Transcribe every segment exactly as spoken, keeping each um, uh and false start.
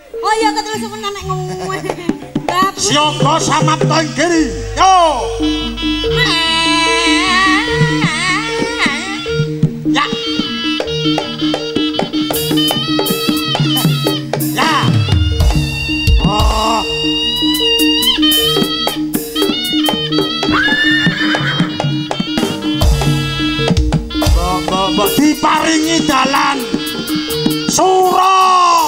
Oh iya keterus sampeyan nek ngomong. Siaga samapta ing kiri. Yo. Ya. Ya. Oh. Mbok diparingi dalan. Sura.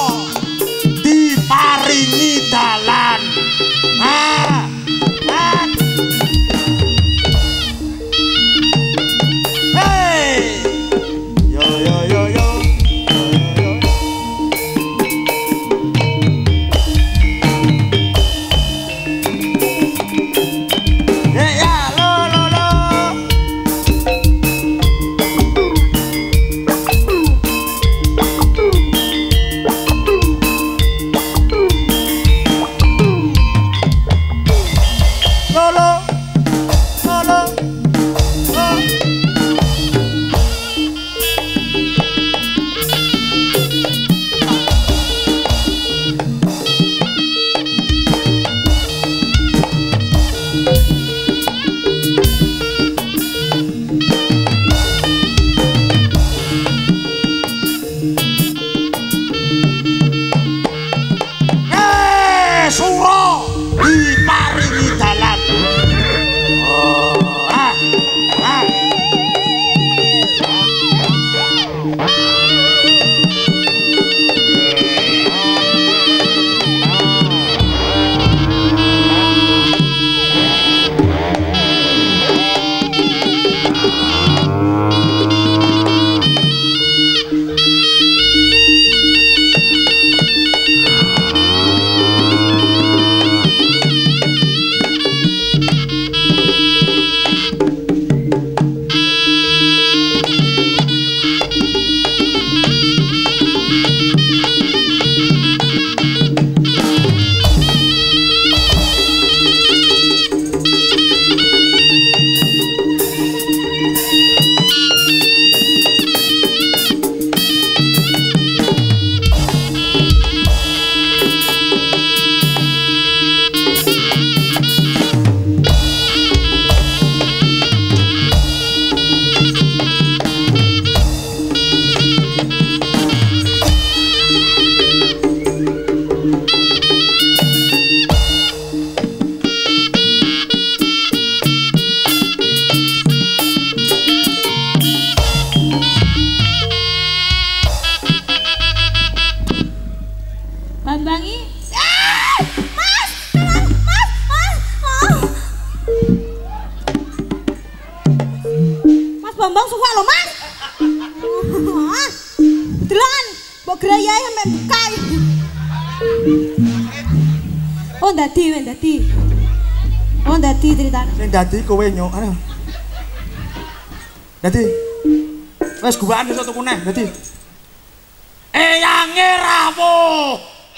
Diparingi dalan. Ah. Ah. Hey. Yo yo yo yo. Oh dadi, wis dadi. Oh dadi ceritane. Sing dadi kowe nyok. Ayo. Dadi. Wes gubakan iso tuku neh, dadi. Eyange rawuh.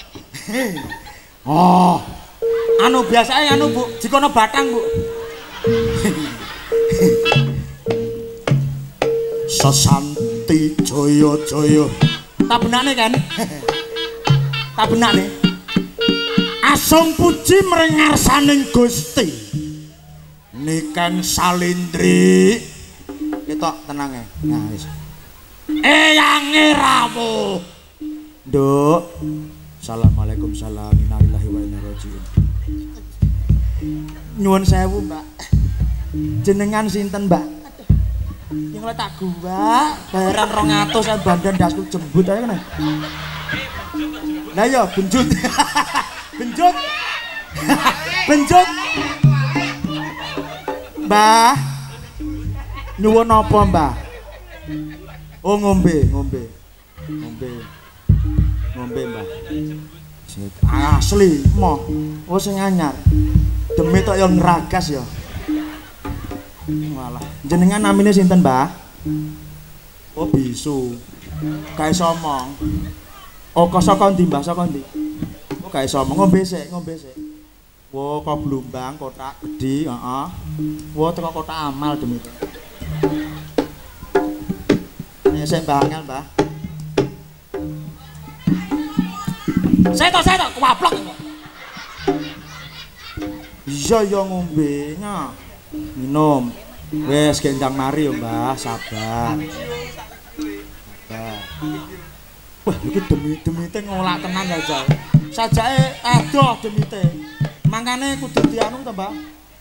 Oh. Anu biasane anu Bu, dikono batang, Bu. Sesanti jaya-jaya. Tak benane kan? Tak benane. Asung puji mring ngarsaning Gusti. Nikeng Salindri. Ketok tenang ya. Nah wis. Eyange rawuh. Nduk. Assalamualaikum salam innalillahi wa inna ilaihi raji'un. Nyuwun sewu, Mbak. Jenengan sinten, Mbak? Yang oleh tak gua, bayaran rong atus saya bandan dasku jembut aja kan. Nah ya, benjut. Benjut. Benjut. Mbah. Nyuwun apa, Mbah? Oh ngombe, ngombe. Ngombe. Ngombe, Mbah. Asli, moh. Oh sing anyar. Demi tok yo ngragas ya. Walah, jenengan namine sinten, Mbah? Oh, bisu. Kae somong. Oh, kok saka ndi, Mbah? Saka ndi? Oh, kae somong. Ngombe sik, ngombe sik. Wo, kok Blumbang, kotak gedhi, heeh. Wo, teko kotak amal demi. Nek sik Mbah Angel, Mbah. Saya to, saya to, kewaplok. Iya ya ngombe nya. Minum. Wes gendang mari yo, Mbah, sabar. Sabar. Wah, iki demi-demite ngolak tenan aja. Sajake adoh demite. Mangkane kudu dianu to, Mbah.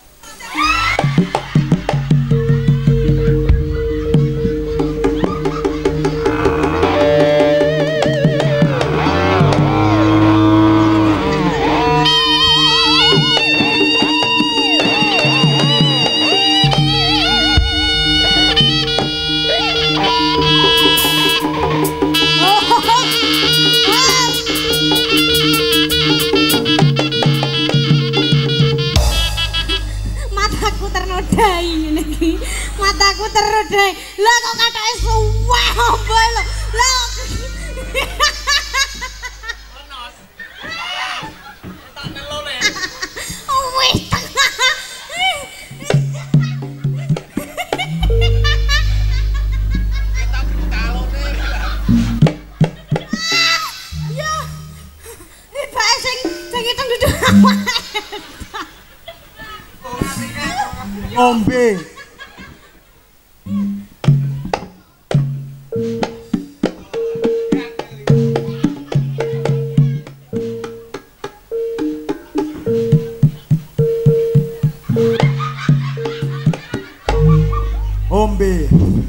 Mataku terudai. Lah kok katake suwe opo lho. Lah Renos. Tak nelone. Wis. Kita kalone. Ya. Iki sing sing itu duduk. Ngombe. Ombe.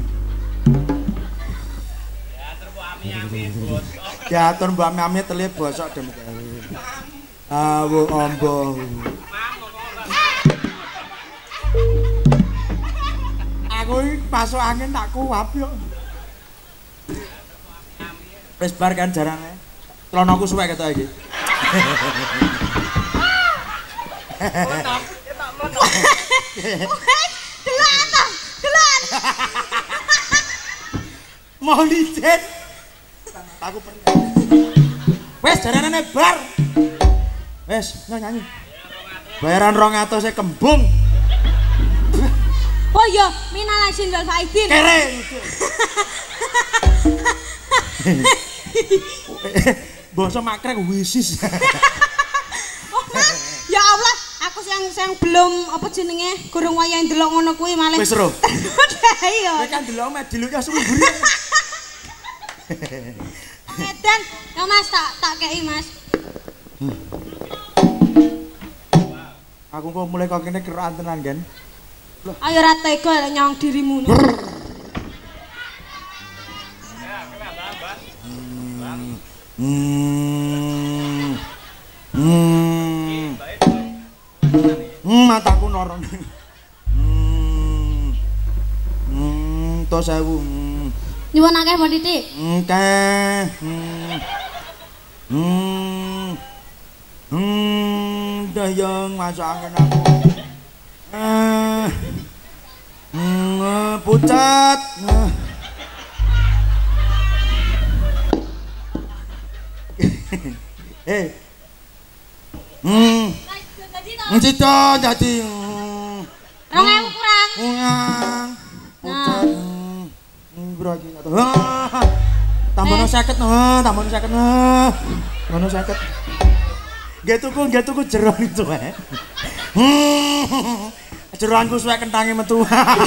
Diatur Mbak Ami teli bosok dem. Awu ombo. Aku masuk angin tak kuwap yo. Wis bar kan jarange. Klonoku suwek ketok iki. Mau licin. Aku pergi. Wes jaranane bar. Wes nyanyi. Bayaran rong atus e kembung. Oh iya, minal aizin wal faizin. Kere. Basa makrek wisis. Oh, Mas, ya Allah, aku yang yang belum apa jenenge gorong wayah ndelok ngono kuwi malah. Wis ro. Iya. Nek kan ndelok mek diluk ya sumburi. Edan, ya Mas tak tak kei Mas. Hmm. Aku kok mulai kok kene kerokan tenan kan. Ayo ra tega nyong dirimu. Hmm. Hmm. Hmm, mataku noron. Hmm. Hmm, to sewu. Nyuwun akeh Mbok Titik. Akeh. Hmm. Hmm. Hmm, dayang masuk angin aku. Eh. Hmm, pucat. Eh. Hmm. Cita dadi. rong ewu kurang. Kurang. Pucat. Hmm, berarti atau. Tambono seket, nah, tambono seket, nah. Tambono seket. Nggih tuku, nggih tuku jeron itu ae. Hmm. Jeroanku suwe kentange metu.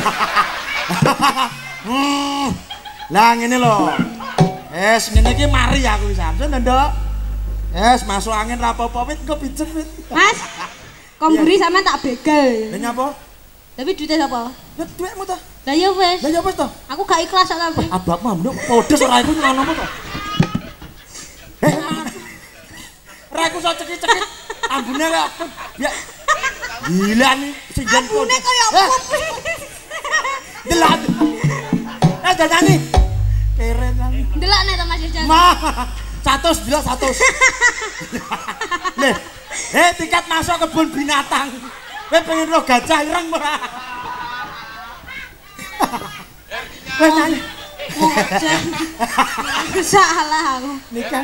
Hmm. Lah ngene lho. Es ngene iki mari aku wis Samsun, Nduk. Es masuk angin ra apa-apa wit engko pijet wit. Mas. Komburi sampean tak begal. Lah nyapa? Tapi duitnya sapa? Ya duitmu to. Lah ya wis. Lah ya wis to. Aku gak ikhlas kok tapi. Abakmu Nduk podes ora iku ngono apa to? Eh. Ra iku iso cekit-cekit. Ambune kok ya. Gila nih sinjen kok. Ambune koyo kopi. Delak. Eh jangan keren kan. Delok nek to Mas Jajan. Mah. Satu bila satu. Nih, eh tiket masuk kebun binatang. Kowe pengen ro gajah ireng ora? Kowe nyanyi. Salah aku. Nikah.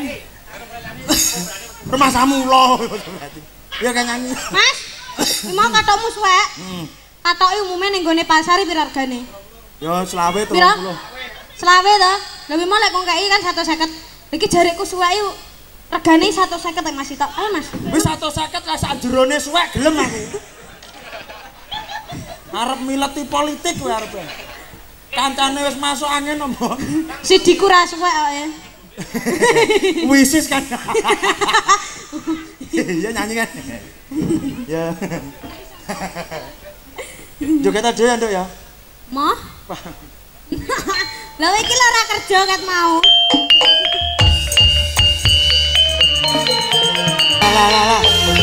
Rumah samulo berarti. Ya kan nyanyi. Mas, mau katokmu suwek. Hmm. Katoke umume ning gone pasar pira regane? Ya selawe to. Selawe to. Lah mau lek kok kei kan seratus lima puluh. Iki jarekku suwek Regane seratus lima puluh Mas Ito. Ayo Mas. Wis seratus lima puluh lah sak jerone suwek gelem aku. Arep mileti politik kowe arepe. Kancane wis masuk angin ombo. Sidiku ra suwek kok ya. Wisis kan. Iya nyanyi kan. Ya. Joget aja ya, Nduk ya. Moh? Lah iki lho ora kerja ket mau. Lah lah lah.